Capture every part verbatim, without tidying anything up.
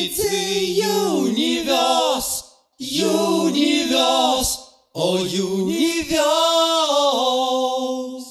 the universe, universe, oh universe.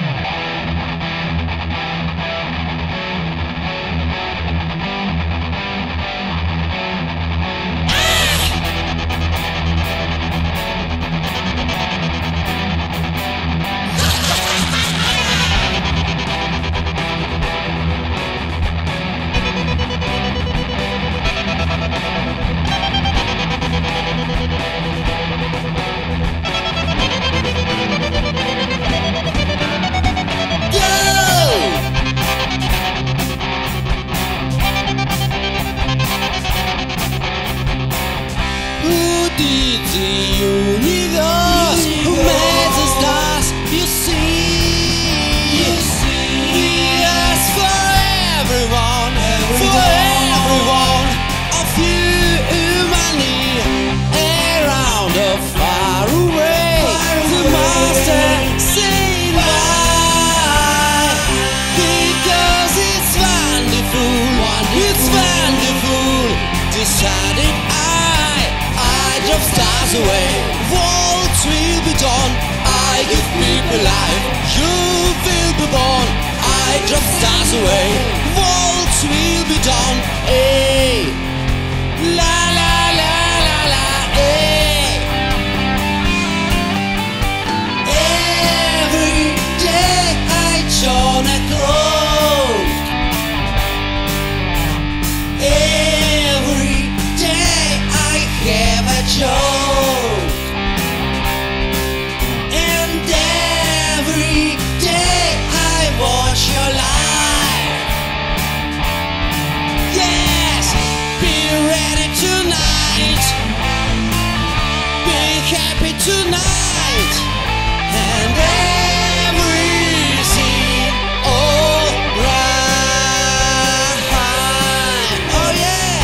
Did the universe, who made the stars? You see, you see, yes, for everyone, everyone, for everyone of humanity, around or far away, the master say why? Because it's wonderful, it's wonderful. Decided stars away, walls will be done. I give people life, you will be born. I drop stars away, walls will be done. Hey, la la la la la, hey. Every day I join a clone. Every day I have a joke, and every day I watch your life. Yes, be ready tonight, be happy tonight, and everything alright. Oh yeah.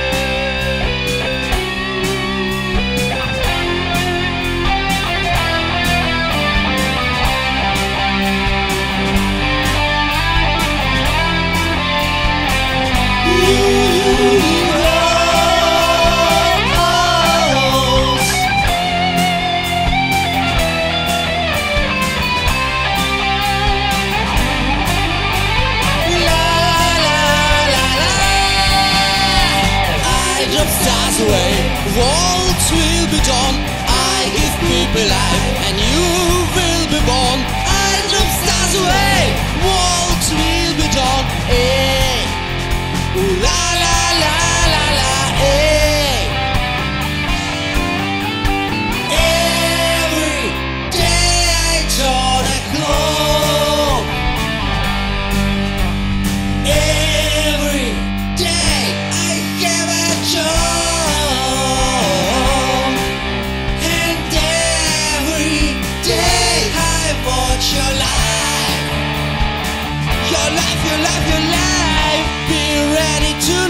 Stars away, walls will be done. I give people life, and you will be born. I drop stars away, walls will be done. Hey, ooh, la la la la la, hey. Every day I turn a clock. Every day I give a joy. Your life, your life, your life, your life, be ready to